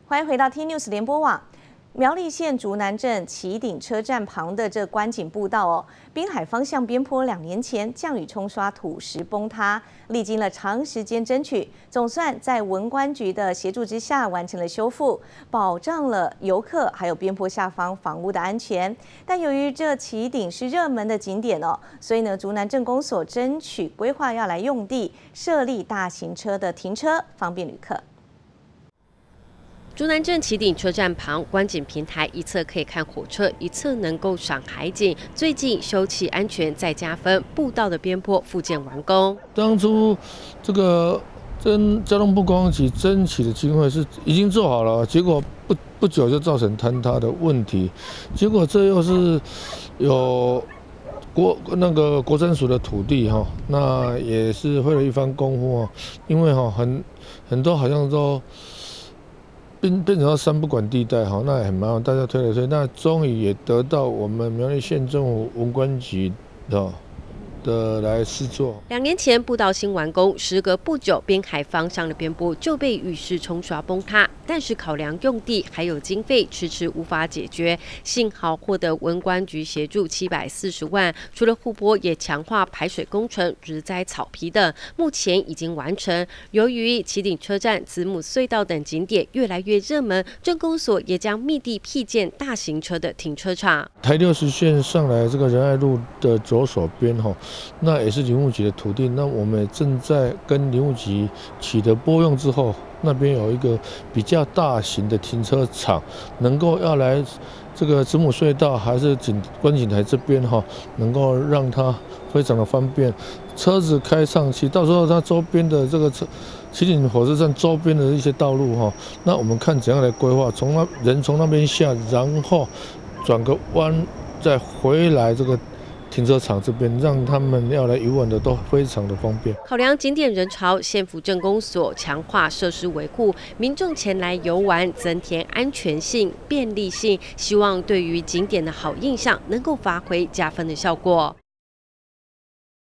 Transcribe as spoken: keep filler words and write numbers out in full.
欢迎回到 T News 联播网。苗栗县竹南镇旗顶车站旁的这观景步道哦，滨海方向边坡两年前降雨冲刷土石崩塌，历经了长时间争取，总算在文观局的协助之下完成了修复，保障了游客还有边坡下方房屋的安全。但由于这旗顶是热门的景点哦，所以呢，竹南镇公所争取规划要来用地设立大型车的停车，方便旅客。 竹南镇旗顶车站旁观景平台，一侧可以看火车，一侧能够赏海景。最近修葺安全再加分，步道的边坡复建完工。 当初这个跟交通部观光局争取的经费是已经做好了，结果不不久就造成坍塌的问题，结果这又是有国那个国政署的土地哈，那也是费了一番功夫啊，因为哈很很多好像都。 变变成了三不管地带哈，那也很麻烦，大家推来推，那终于也得到我们苗栗县政府文观局的的来施作。 两年前步道新完工，时隔不久，滨海方向的边坡就被雨势冲刷崩塌。但是考量用地还有经费，迟迟无法解决。幸好获得文观局协助七百四十万，除了护坡，也强化排水工程、植栽草皮等，目前已经完成。由于旗顶车站、子母隧道等景点越来越热门，镇公所也将密地辟建大型车的停车场。 台六十线上来这个仁爱路的左手边哈，那也是林务局的土地，那我们也正在跟林务局取得拨用之后。 那边有一个比较大型的停车场，能够要来这个子母隧道还是景观景台这边哈，能够让它非常的方便，车子开上去，到时候它周边的这个车旗顶火车站周边的一些道路哈，那我们看怎样来规划，从那人从那边下，然后转个弯再回来这个。 停车场这边，让他们要来游玩的都非常的方便。 考量景点人潮，县府镇公所强化设施维护，民众前来游玩，增添安全性、便利性，希望对于景点的好印象能够发挥加分的效果。